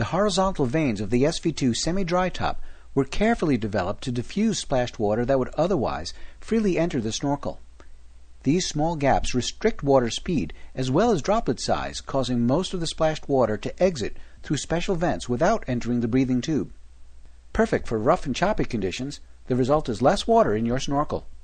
The horizontal vanes of the SV2 semi-dry top were carefully developed to diffuse splashed water that would otherwise freely enter the snorkel. These small gaps restrict water speed as well as droplet size, causing most of the splashed water to exit through special vents without entering the breathing tube. Perfect for rough and choppy conditions, the result is less water in your snorkel.